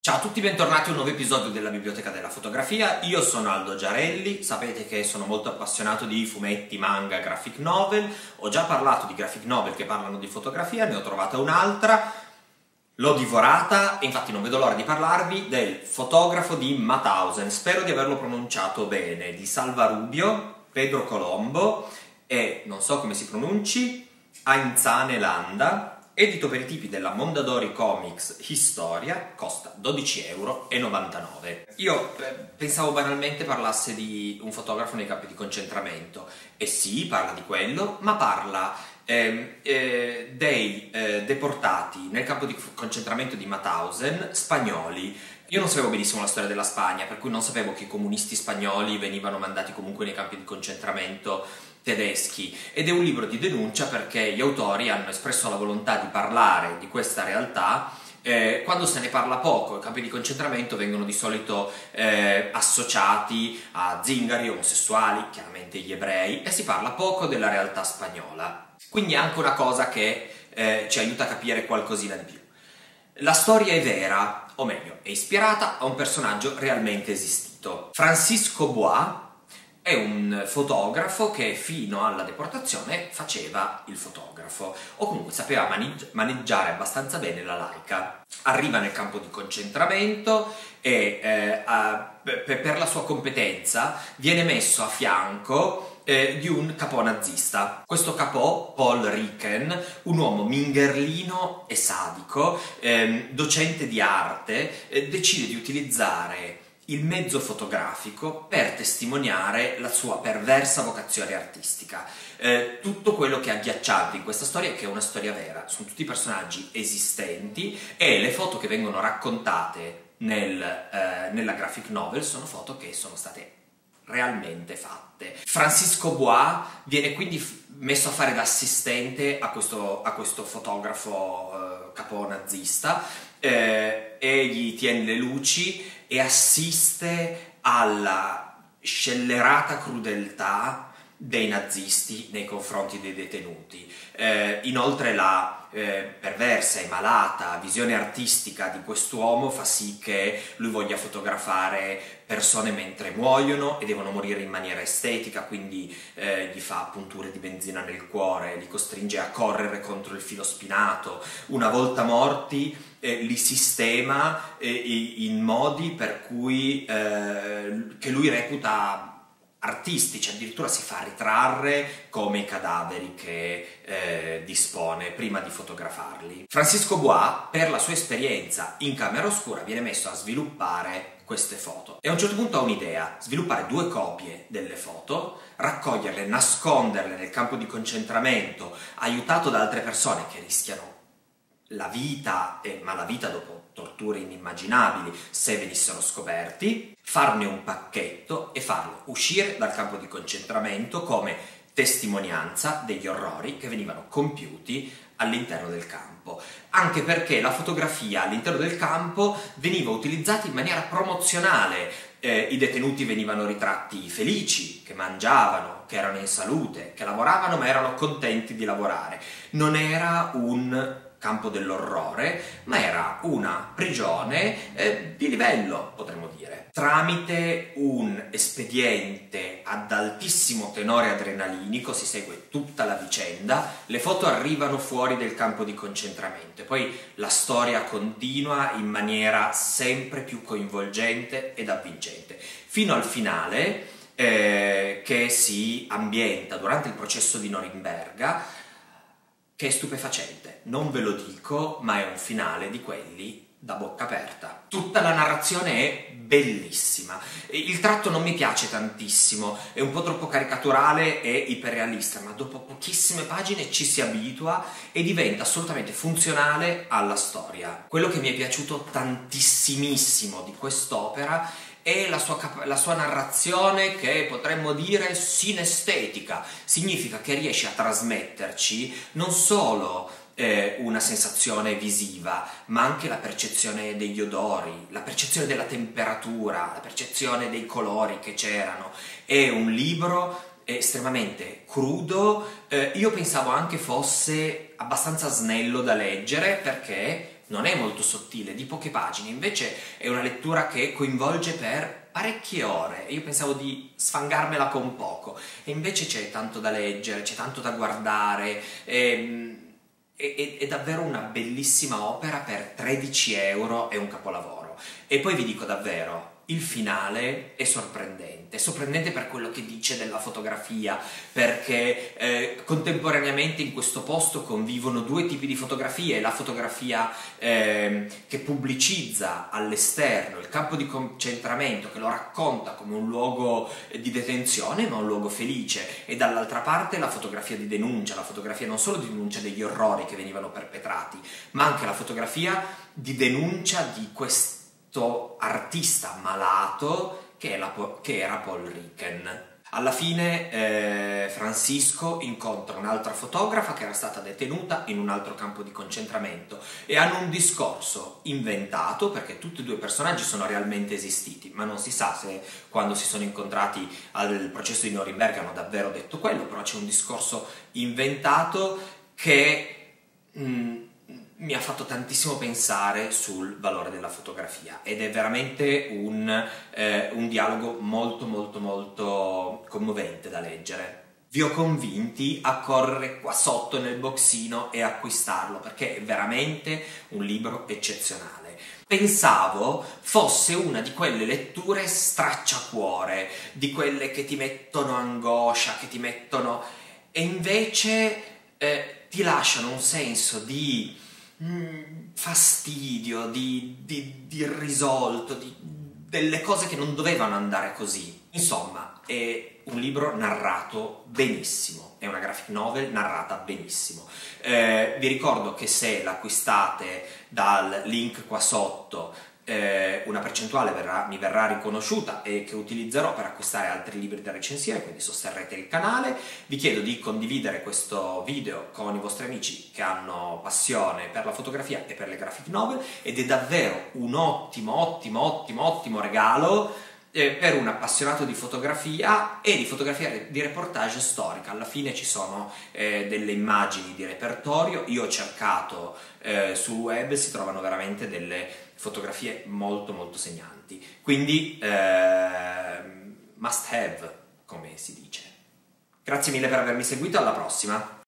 Ciao a tutti, bentornati a un nuovo episodio della Biblioteca della Fotografia. Io sono Aldo Giarelli, sapete che sono molto appassionato di fumetti, manga, graphic novel. Ho già parlato di graphic novel che parlano di fotografia, ne ho trovata un'altra, l'ho divorata e infatti non vedo l'ora di parlarvi del fotografo di Mauthausen. Spero di averlo pronunciato bene, di Salva Rubio, Pedro Colombo e, non so come si pronunci, Ainzane Landa. Edito per i tipi della Mondadori Comics Historia, costa 12,99 €. Io pensavo banalmente parlasse di un fotografo nei campi di concentramento, e sì, parla di quello, ma parla dei deportati nel campo di concentramento di Mauthausen spagnoli. Io non sapevo benissimo la storia della Spagna, per cui non sapevo che i comunisti spagnoli venivano mandati comunque nei campi di concentramento tedeschi, ed è un libro di denuncia perché gli autori hanno espresso la volontà di parlare di questa realtà. Quando se ne parla poco, i campi di concentramento vengono di solito associati a zingari, omosessuali, chiaramente gli ebrei, e si parla poco della realtà spagnola. Quindi è anche una cosa che ci aiuta a capire qualcosina di più. La storia è vera, o meglio, è ispirata a un personaggio realmente esistito. Francisco Bois è un fotografo che fino alla deportazione faceva il fotografo, o comunque sapeva maneggiare abbastanza bene la Leica. Arriva nel campo di concentramento e per la sua competenza viene messo a fianco di un capò nazista. Questo capò, Paul Ricken, un uomo mingherlino e sadico, docente di arte, decide di utilizzare il mezzo fotografico per testimoniare la sua perversa vocazione artistica. Tutto quello che è agghiacciante in questa storia è che è una storia vera, sono tutti personaggi esistenti e le foto che vengono raccontate nella graphic novel sono foto che sono state realmente fatte. Francisco Bois viene quindi messo a fare da assistente a questo fotografo capò nazista, e gli tiene le luci e assiste alla scellerata crudeltà dei nazisti nei confronti dei detenuti. Inoltre la perversa e malata visione artistica di quest'uomo fa sì che lui voglia fotografare persone mentre muoiono e devono morire in maniera estetica, quindi gli fa punture di benzina nel cuore, li costringe a correre contro il filo spinato. Una volta morti li sistema in modi per cui che lui reputa artistici, addirittura si fa ritrarre come i cadaveri che dispone prima di fotografarli. Francisco Bois, per la sua esperienza in camera oscura, viene messo a sviluppare queste foto e a un certo punto ha un'idea: sviluppare 2 copie delle foto, raccoglierle, nasconderle nel campo di concentramento, aiutato da altre persone che rischiano la vita, ma la vita dopo torture inimmaginabili se venissero scoperti, farne un pacchetto e farlo uscire dal campo di concentramento come testimonianza degli orrori che venivano compiuti all'interno del campo. Anche perché la fotografia all'interno del campo veniva utilizzata in maniera promozionale. I detenuti venivano ritratti felici, che mangiavano, che erano in salute, che lavoravano ma erano contenti di lavorare. Non era un campo dell'orrore, ma era una prigione di livello, potremmo dire. Tramite un espediente ad altissimo tenore adrenalinico si segue tutta la vicenda, le foto arrivano fuori del campo di concentramento e poi la storia continua in maniera sempre più coinvolgente ed avvincente, fino al finale che si ambienta durante il processo di Norimberga, che è stupefacente. Non ve lo dico, ma è un finale di quelli da bocca aperta. Tutta la narrazione è bellissima. Il tratto non mi piace tantissimo, è un po' troppo caricaturale e iperrealista, ma dopo pochissime pagine ci si abitua e diventa assolutamente funzionale alla storia. Quello che mi è piaciuto tantissimissimo di quest'opera è la sua narrazione, che potremmo dire sinestetica. Significa che riesce a trasmetterci non solo una sensazione visiva, ma anche la percezione degli odori, la percezione della temperatura, la percezione dei colori che c'erano. È un libro estremamente crudo, io pensavo anche fosse abbastanza snello da leggere perché non è molto sottile, di poche pagine, invece è una lettura che coinvolge per parecchie ore. Io pensavo di sfangarmela con poco, e invece c'è tanto da leggere, c'è tanto da guardare, è davvero una bellissima opera per 13 euro, è un capolavoro. E poi vi dico davvero, il finale è sorprendente per quello che dice della fotografia, perché contemporaneamente in questo posto convivono due tipi di fotografie: la fotografia che pubblicizza all'esterno il campo di concentramento, che lo racconta come un luogo di detenzione ma un luogo felice, e dall'altra parte la fotografia di denuncia, la fotografia non solo di denuncia degli orrori che venivano perpetrati, ma anche la fotografia di denuncia di questo artista malato che era Paul Ricken. Alla fine Francisco incontra un'altra fotografa che era stata detenuta in un altro campo di concentramento, e hanno un discorso inventato, perché tutti e due i personaggi sono realmente esistiti, ma non si sa se quando si sono incontrati al processo di Norimberga hanno davvero detto quello, però c'è un discorso inventato che mi ha fatto tantissimo pensare sul valore della fotografia, ed è veramente un dialogo molto molto molto commovente da leggere. Vi ho convinti a correre qua sotto nel boxino e acquistarlo, perché è veramente un libro eccezionale. Pensavo fosse una di quelle letture stracciacuore, di quelle che ti mettono angoscia, che ti mettono... e invece ti lasciano un senso di fastidio, di irrisolto, delle cose che non dovevano andare così. Insomma, è un libro narrato benissimo, è una graphic novel narrata benissimo. Vi ricordo che se l'acquistate dal link qua sotto, una percentuale mi verrà riconosciuta, e che utilizzerò per acquistare altri libri da recensire, quindi sosterrete il canale. Vi chiedo di condividere questo video con i vostri amici che hanno passione per la fotografia e per le graphic novel, ed è davvero un ottimo regalo per un appassionato di fotografia e di fotografia di reportage storica. Alla fine ci sono delle immagini di repertorio, io ho cercato sul web, si trovano veramente delle fotografie molto molto segnanti, quindi must have, come si dice. Grazie mille per avermi seguito, alla prossima!